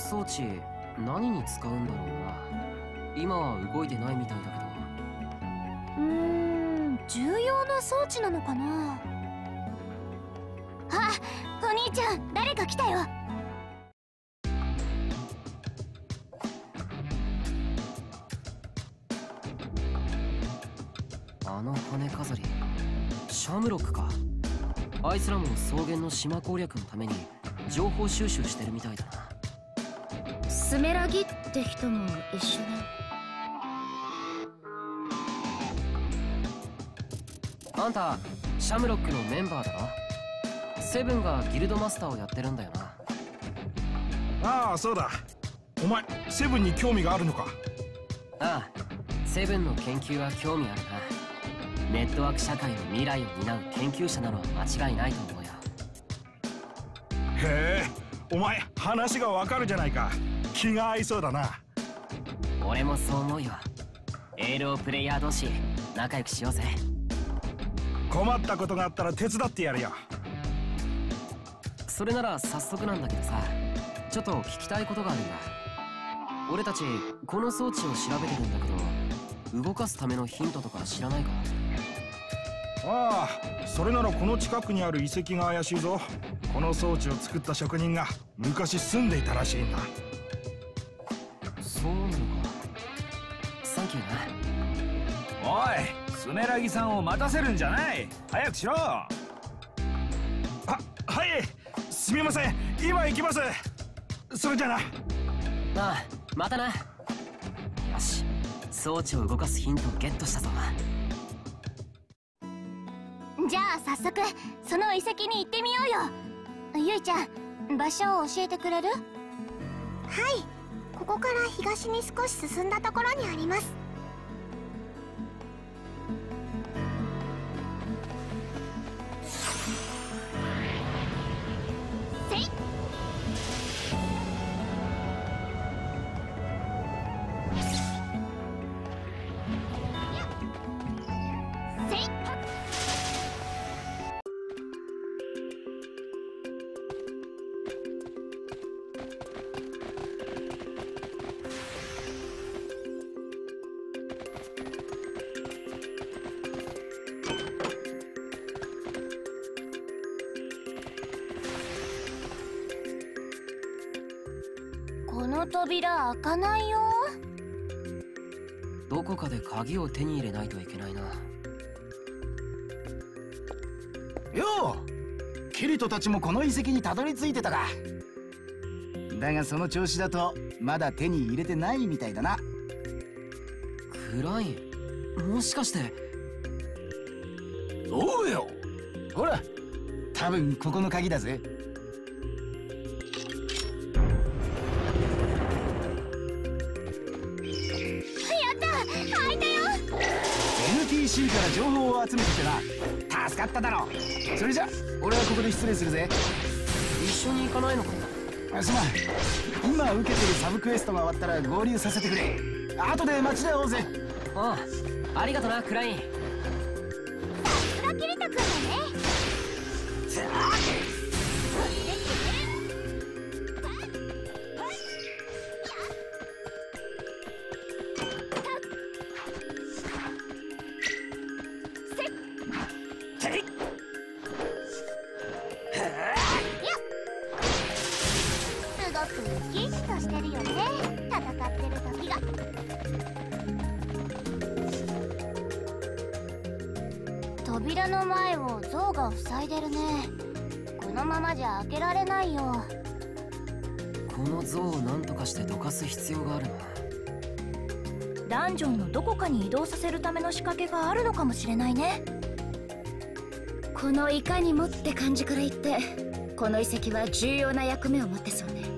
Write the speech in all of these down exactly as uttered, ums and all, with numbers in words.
装置何に使うんだろうな。今は動いてないみたいだけど。うーん、重要な装置なのかな。あ、お兄ちゃん、誰か来たよ。あの羽飾り、シャムロックか。あいつらも草原の島攻略のために情報収集してるみたいだな。スメラギって人も一緒ね。あんたシャムロックのメンバーだろ。セブンがギルドマスターをやってるんだよな。 ああ、そうだ。お前セブンに興味があるのか。 ああ、セブンの研究は興味あるな。ネットワーク社会の未来を担う研究者なのは間違いないと思うよ。 へえ、お前話がわかるじゃないか。気が合いそうだな。 俺もそう思うよ。エールをプレイヤー同士仲良くしようぜ。 困ったことがあったら手伝ってやるよ。 それなら早速なんだけどさ、ちょっと聞きたいことがあるんだ。俺たちこの装置を調べてるんだけど、動かすためのヒントとか知らないか？ ああ、それならこの近くにある遺跡が怪しいぞ。この装置を作った職人が昔住んでいたらしいんだ。 そうなのか。サンキューな。 おい、スメラギさんを待たせるんじゃない。早くしろ。 あ、はい、すみません、今行きます。それじゃな。 ああ、またな。よし、装置を動かすヒントをゲットしたぞ。じゃあ早速その遺跡に行ってみようよ。ゆいちゃん、場所を教えてくれる？ はい、ここから東に少し進んだところにあります。せい。この扉開かないよ。どこかで鍵を手に入れないといけないな。 よう、キリトたちもこの遺跡にたどり着いてたか。だがその調子だとまだ手に入れてないみたいだな。 クライン、もしかして。 おうよ、ほら、多分ここの鍵だぜ。 開いたよ。 エヌティーシー から情報を集めててな。助かっただろ。それじゃ俺はここで失礼するぜ。 一緒に行かないのか？ すまん、今受けてるサブクエストが終わったら合流させてくれ。後で街で会おうぜ。 ああ、ありがとなクライン。 さすがキリト君だね。 扉の前を象が塞いでるね。このままじゃ開けられないよ。 この象を何とかしてどかす必要があるな。 ダンジョンのどこかに移動させるための仕掛けがあるのかもしれないね。 このいかにもって感じから言って、この遺跡は重要な役目を持ってそうね。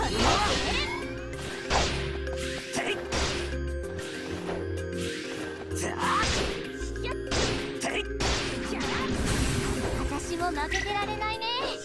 私も負けてられないね。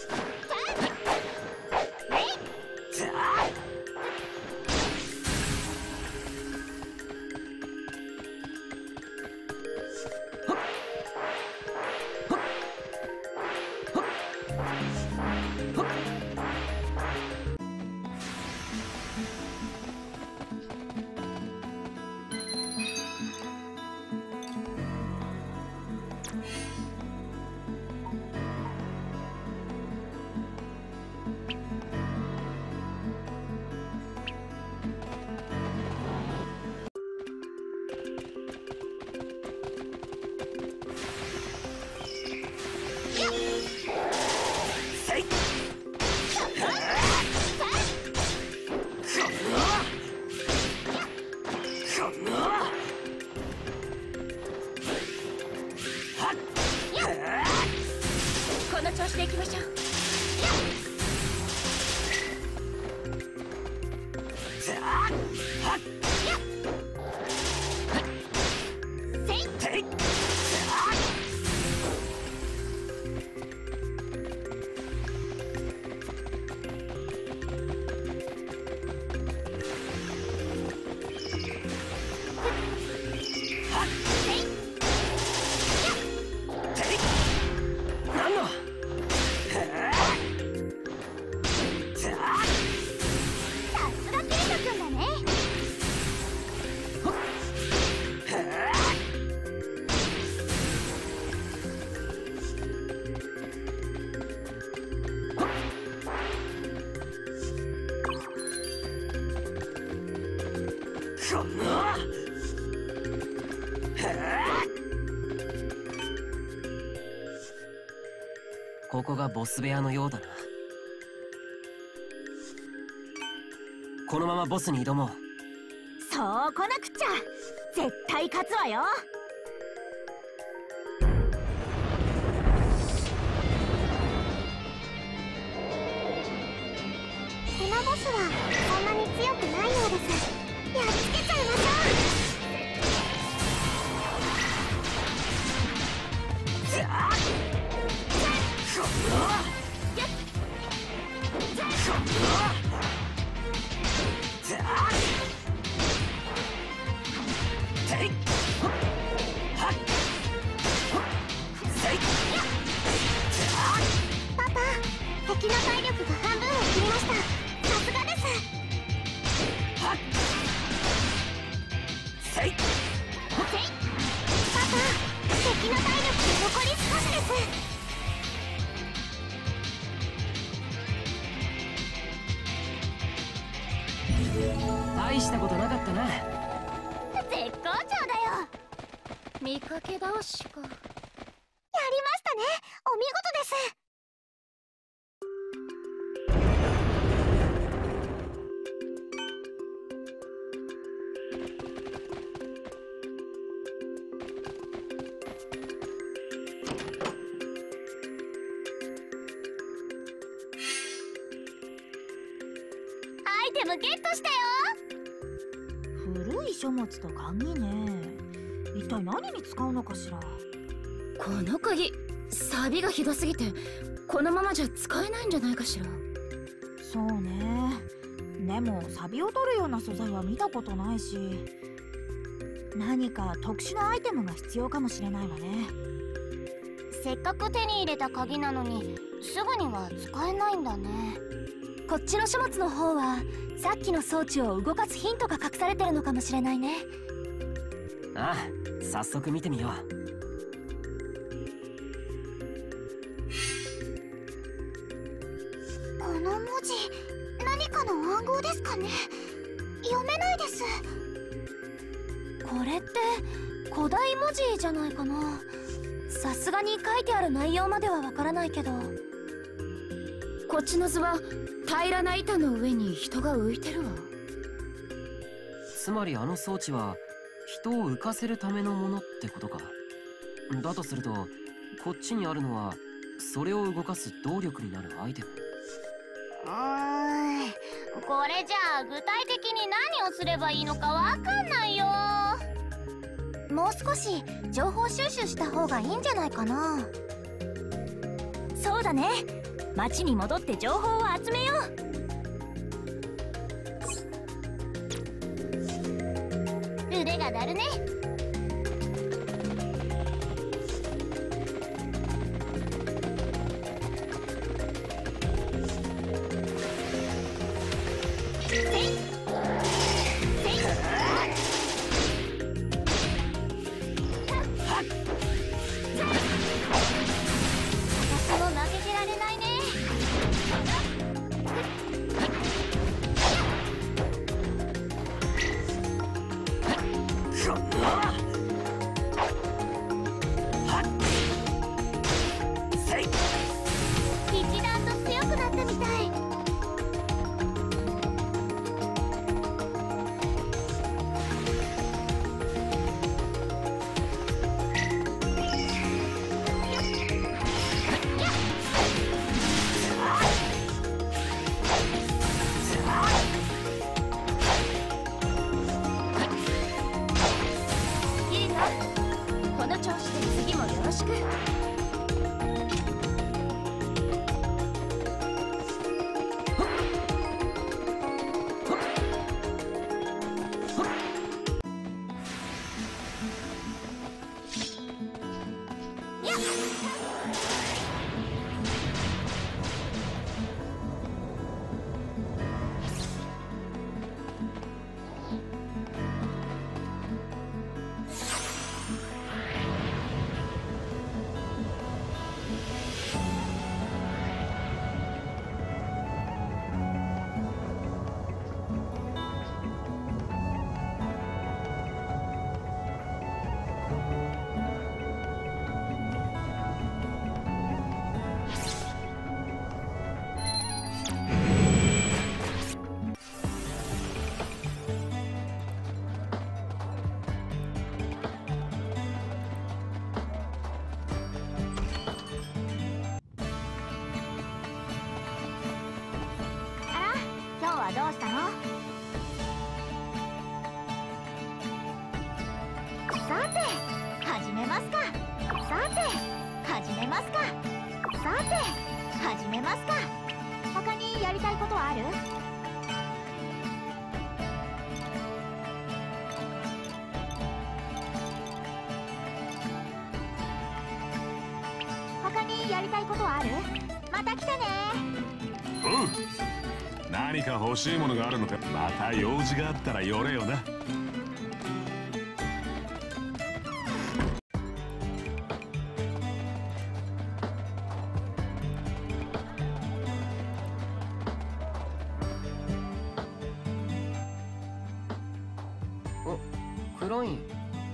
この調子でいきましょう。 ここがボス部屋のようだな。このままボスに挑もう。 そう来なくちゃ絶対勝つわよ。このボスはそんなに強くないようです。やっつけちゃいましょう。パパ、敵の体力が半分を切りました。さすがです。せいパパ、敵の体力が残り少しです。 大したことなかったな。 絶好調だよ。 見かけ倒しか。 やりましたね。お見事です。アイテムゲットしたよ。 古い書物と鍵ね。一体何に使うのかしら。 この鍵錆がひどすぎてこのままじゃ使えないんじゃないかしら。 そうね。でも錆を取るような素材は見たことないし、何か特殊なアイテムが必要かもしれないわね。 せっかく手に入れた鍵なのにすぐには使えないんだね。こっちの書物の方はさっきの装置を動かすヒントが隠されてるのかもしれないね。 ああ、早速見てみよう。 この文字何かの暗号ですかね。読めないです。これって古代文字じゃないかな。さすがに書いてある内容まではわからないけど。 こっちの図は平らな板の上に人が浮いてるわ。 つまりあの装置は人を浮かせるためのものってことか。だとするとこっちにあるのはそれを動かす動力になるアイテム。 うーん、 これじゃあ具体的に何をすればいいのかわかんないよ。もう少し情報収集した方がいいんじゃないかな。 そうだね。町に戻って情報を集めよう。腕が鳴るね。 どうしたの？さて始めますか。さて始めますか。さて始めますか。他にやりたいことはある？他にやりたいことはある？また来てね。 うん。何か欲しいものがあるのか。また用事があったら寄れよな。 お、クライン。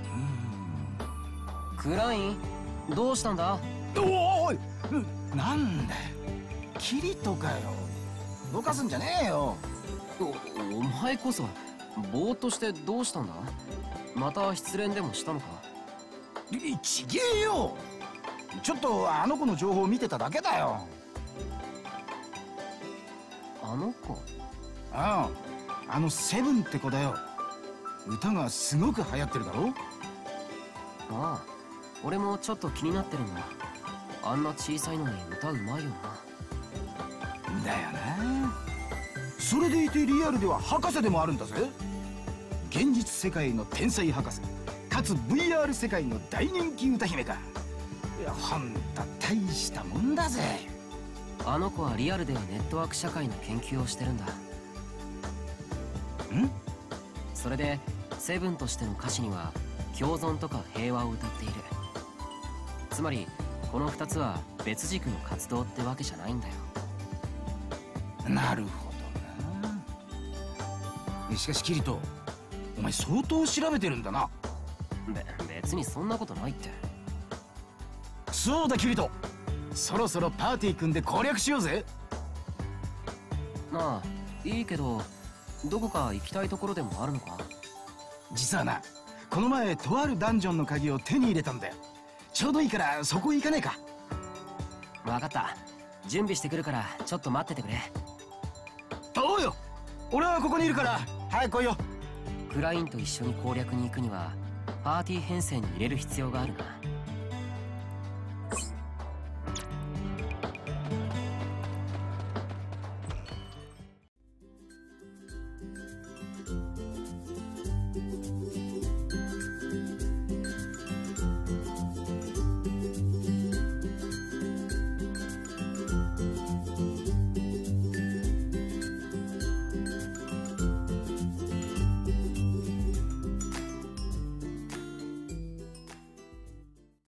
クライン、どうしたんだ？ おおい、なんだよ、キリトかよ。動かすんじゃねえよ。 お、お前こそぼーっとしてどうしたんだ？また失恋でもしたのか？ いちげえよ。ちょっとあの子の情報を見てただけだよ。 あの子？ ああ、あのセブンって子だよ。歌がすごく流行ってるだろ。 ああ、俺もちょっと気になってるんだ。あんな小さいのに歌うまいよな。 だよな。それでいてリアルでは博士でもあるんだぜ。現実世界の天才博士かつ ブイアール 世界の大人気歌姫か。いや、ほんと大したもんだぜ。 あの子はリアルではネットワーク社会の研究をしてるんだ。ん？それでセブンとしての歌詞には共存とか平和を歌っている。つまりこのふたつは別軸の活動ってわけじゃないんだよ。 なるほどな。しかしキリト、お前相当調べてるんだな。 べ別にそんなことないって。 そうだキリト、そろそろパーティー組んで攻略しようぜ。 なあ、いいけどどこか行きたいところでもあるのか？ 実はな、この前とあるダンジョンの鍵を手に入れたんだよ。ちょうどいいからそこ行かねえか？ 分かった、準備してくるからちょっと待っててくれ。 おうよ。 俺はここにいるから早く来いよ。 クラインと一緒に攻略に行くにはパーティー編成に入れる必要があるな。